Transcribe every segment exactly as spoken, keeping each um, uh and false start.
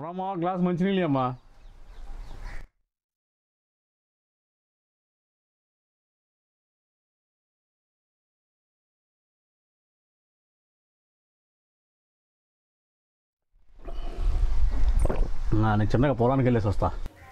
ఇవ్వమ్మా గ్లాస్ మంచినీళ్ళు అమ్మా. నేను చిన్నగా పొలానికి వెళ్ళేసి వస్తా.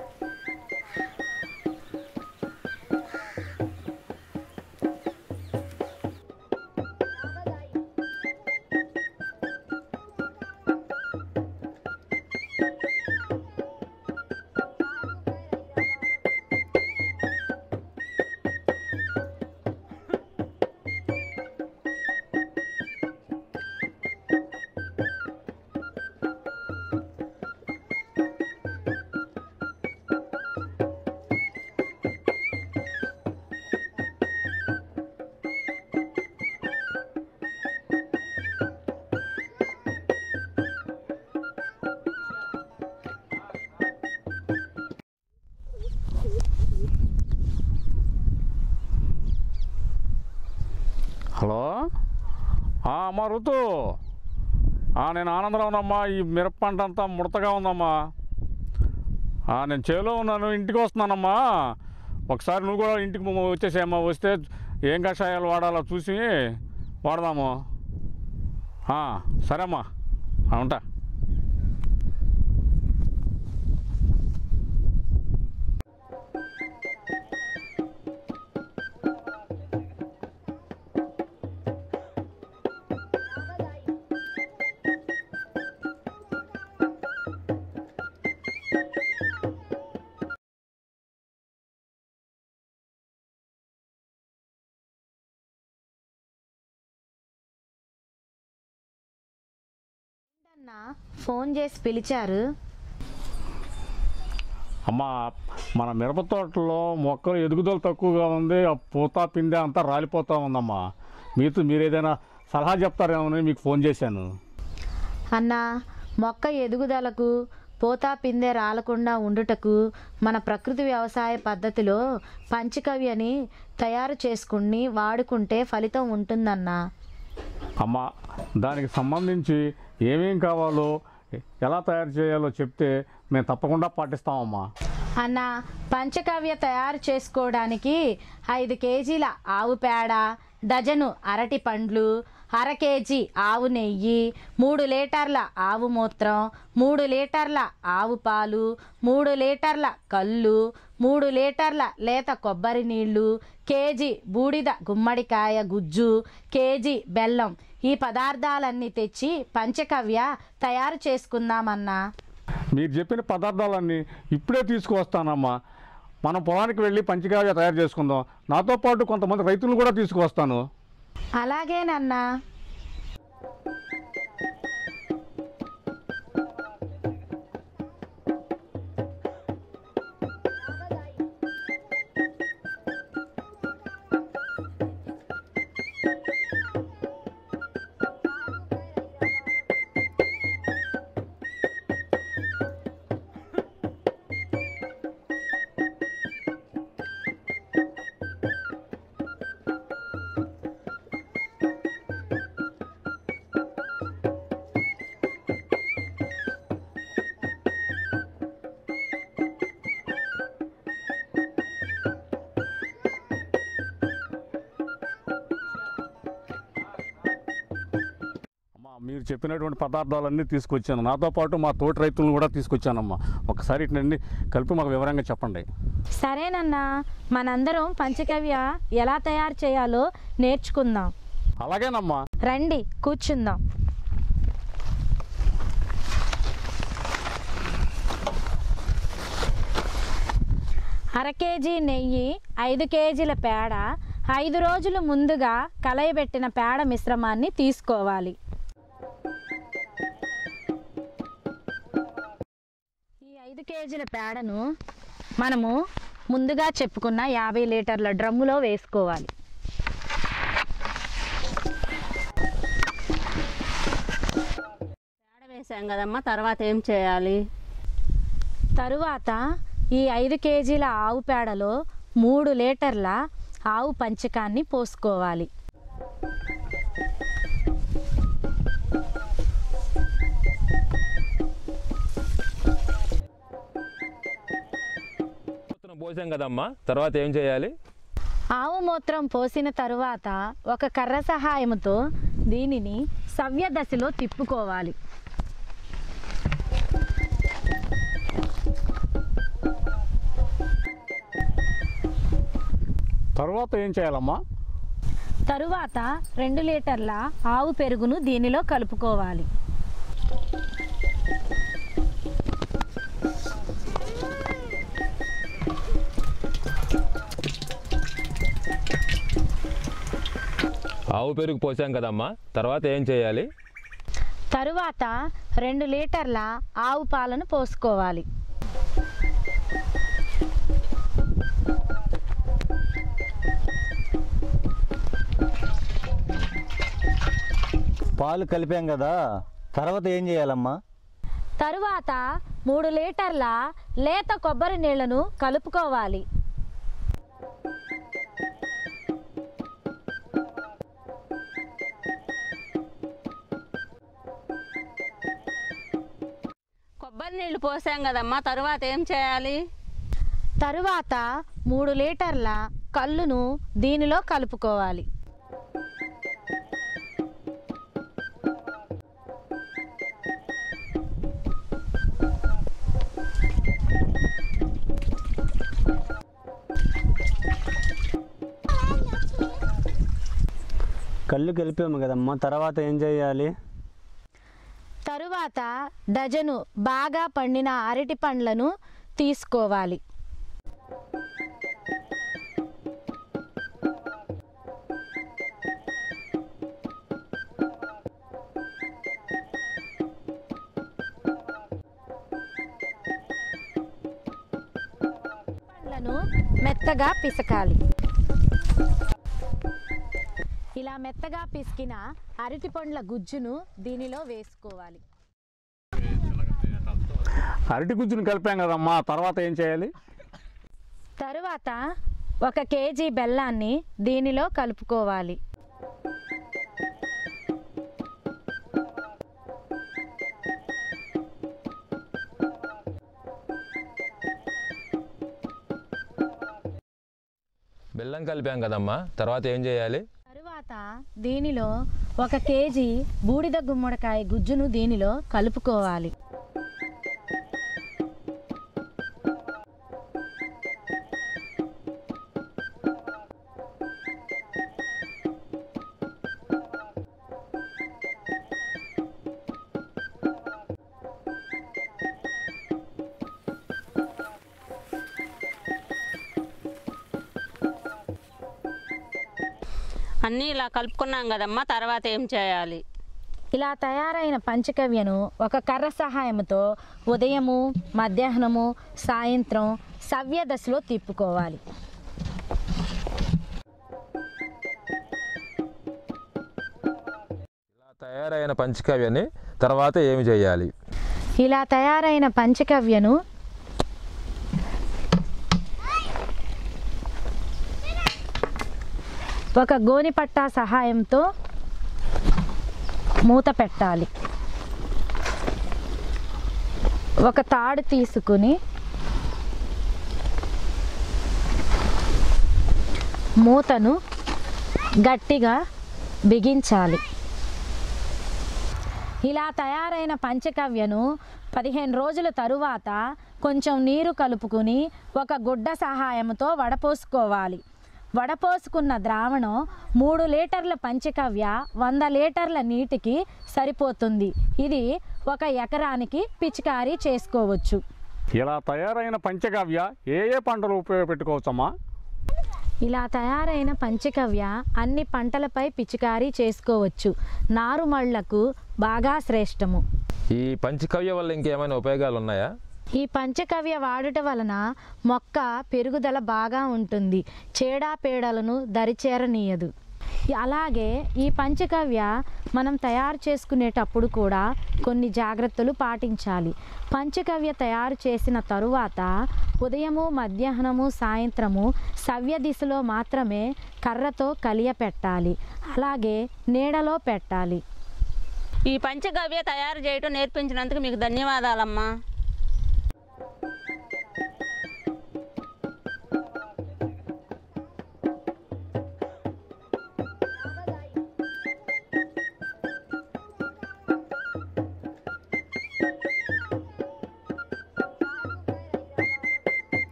హలో అమ్మా ఋతు, నేను ఆనందరావునమ్మా. ఈ మిరప పంట అంతా ముడతగా ఉందమ్మా. నేను చేలో ఉన్నాను, ఇంటికి వస్తున్నానమ్మా. ఒకసారి నువ్వు కూడా ఇంటికి వచ్చేసేమ్మా. వస్తే ఏం కషాయాలు వాడాలో చూసి వాడదాము. సరే అమ్మా, ఉంటా. ఫోన్ చేసి పిలిచారు. అమ్మా, మన మిరప తోటలో మొక్కలు ఎదుగుదల తక్కువగా ఉంది. ఆ పూత పిందె అంతా రాలిపోతూ ఉందమ్మా. మీతో మీరు ఏదైనా సలహా చెప్తారేమోనని మీకు ఫోన్ చేశాను. అన్నా, మొక్క ఎదుగుదలకు పూత పిందె రాలకుండా ఉండుటకు మన ప్రకృతి వ్యవసాయ పద్ధతిలో పంచకవ్యని తయారు చేసుకుని వాడుకుంటే ఫలితం ఉంటుందన్నా. అమ్మా, దానికి సంబంధించి ఏమేం కావాలో ఎలా తయారు చేయాలో చెప్తే మేము తప్పకుండా పాటిస్తామమ్మా. అన్న, పంచకవ్య తయారు చేసుకోవడానికి ఐదు కేజీల ఆవు పేడ, డజను అరటి పండ్లు, అర కేజీ ఆవు నెయ్యి, మూడు లీటర్ల ఆవు మూత్రం, మూడు లీటర్ల ఆవు పాలు, మూడు లీటర్ల కళ్ళు, మూడు లీటర్ల లేత కొబ్బరి నీళ్లు, కేజీ బూడిద గుమ్మడికాయ గుజ్జు, కేజీ బెల్లం, ఈ పదార్థాలన్నీ తెచ్చి పంచకవ్య తయారు చేసుకుందామన్నా. మీరు చెప్పిన పదార్థాలన్నీ ఇప్పుడే తీసుకువస్తానమ్మా. మనం పొలానికి వెళ్ళి పంచకవ్య తయారు చేసుకుందాం. నాతో పాటు కొంతమంది రైతులను కూడా తీసుకువస్తాను. అలాగేనన్నా. మీరు చెప్పినటువంటి పదార్థాలన్నీ తీసుకొచ్చాను. నాతో పాటు మా తోటి రైతులను కూడా తీసుకొచ్చానమ్మా. ఒకసారి ఇట్లన్నీ కలిపి మాకు వివరంగా చెప్పండి. సరేనన్నా, మనందరం పంచకవ్య ఎలా తయారు చేయాలో నేర్చుకుందాం. అలాగేనమ్మా, రండి కూర్చుందాం. అర కేజీ నెయ్యి, ఐదు కేజీల పేడ, ఐదు రోజులు ముందుగా కలయబెట్టిన పేడ మిశ్రమాన్ని తీసుకోవాలి. ఈ ఐదు కేజీల పేడను మనము ముందుగా చెప్పుకున్న యాభై లీటర్ల డ్రమ్ములో వేసుకోవాలి. పేడ వేసాం కదమ్మా, తర్వాత ఏం చేయాలి? తరువాత ఈ ఐదు కేజీల ఆవు పేడలో మూడు లీటర్ల ఆవు పంచకాన్ని పోసుకోవాలి. పోసాం కదమ్మా, తర్వాత ఏం చేయాలి? ఆవు మూత్రం పోసిన తరువాత ఒక కర్ర సహాయంతో దీనిని సవ్య దశలో తిప్పుకోవాలి. తర్వాత ఏం చేయాలమ్మా? తరువాత రెండు లీటర్ల ఆవు పెరుగును దీనిలో కలుపుకోవాలి. ఆవు పెరుగు పోసాం కదమ్మా, తర్వాత ఏం చేయాలి? తరువాత రెండు లీటర్ల ఆవు పాలను పోసుకోవాలి. పాలు కలిపాం కదా, తర్వాత ఏం చేయాలమ్మా? తరువాత మూడు లీటర్ల లేత కొబ్బరి నీళ్లను కలుపుకోవాలి. కొబ్బరి నీళ్ళు పోసాం కదమ్మా, తరువాత ఏం చేయాలి? తరువాత మూడు లీటర్ల కల్లును దీనిలో కలుపుకోవాలి. కళ్ళు కలిపాము కదమ్మా, తర్వాత ఏం చేయాలి? తరువాత డజను బాగా పండిన అరటి పండ్లను తీసుకోవాలి. పండ్లను మెత్తగా పిసకాలి. ఇలా మెత్తగా పిసికిన అరటి పండ్ల గుజ్జును దీనిలో వేసుకోవాలి. అరటి గుజ్జును కలిపాం కదమ్మా, తర్వాత ఏం చేయాలి? తరువాత ఒక కేజీ బెల్లాన్ని దీనిలో కలుపుకోవాలి. బెల్లం కలిపాం కదమ్మా, తర్వాత ఏం చేయాలి? తరువాత దీనిలో ఒక కేజీ బూడిద గుమ్మడికాయ గుజ్జును దీనిలో కలుపుకోవాలి. అన్నీ ఇలా కలుపుకున్నాం కదమ్మా, తర్వాత ఏం చేయాలి? ఇలా తయారైన పంచగవ్యను ఒక కర్ర సహాయంతో ఉదయము, మధ్యాహ్నము, సాయంత్రం సవ్య దశలో తిప్పుకోవాలి. ఇలా తయారైన పంచకావ్యాన్ని తర్వాత ఏమి చేయాలి? ఇలా తయారైన పంచగవ్యను ఒక గోనిపట్టా సహాయంతో మూత పెట్టాలి. ఒక తాడు తీసుకుని మూతను గట్టిగా బిగించాలి. ఇలా తయారైన పంచగవ్యను పదిహేను రోజుల తరువాత కొంచెం నీరు కలుపుకుని ఒక గుడ్డ సహాయంతో వడపోసుకోవాలి. వడపోసుకున్న ద్రావణం మూడు లీటర్ల పంచగవ్య వంద లీటర్ల నీటికి సరిపోతుంది. ఇది ఒక ఎకరానికి పిచికారీ చేసుకోవచ్చు. ఇలా తయారైన పంచగవ్య ఏ ఏ పంటలు ఉపయోగపెట్టుకోవచ్చమ్మా? ఇలా తయారైన పంచగవ్య అన్ని పంటలపై పిచికారీ చేసుకోవచ్చు. నారుమళ్లకు బాగా శ్రేష్టము. ఈ పంచకావ్య వల్ల ఇంకేమైనా ఉపయోగాలు ఉన్నాయా? ఈ పంచగవ్య వాడుట వలన మొక్క పెరుగుదల బాగా ఉంటుంది. చీడపీడలను దరిచేరనీయదు. అలాగే ఈ పంచగవ్య మనం తయారు చేసుకునేటప్పుడు కూడా కొన్ని జాగ్రత్తలు పాటించాలి. పంచగవ్య తయారు చేసిన తరువాత ఉదయము, మధ్యాహ్నము, సాయంత్రము సవ్య దిశలో మాత్రమే కర్రతో కలియపెట్టాలి. అలాగే నీడలో పెట్టాలి. ఈ పంచగవ్య తయారు చేయటం నేర్పించినందుకు మీకు ధన్యవాదాలమ్మా.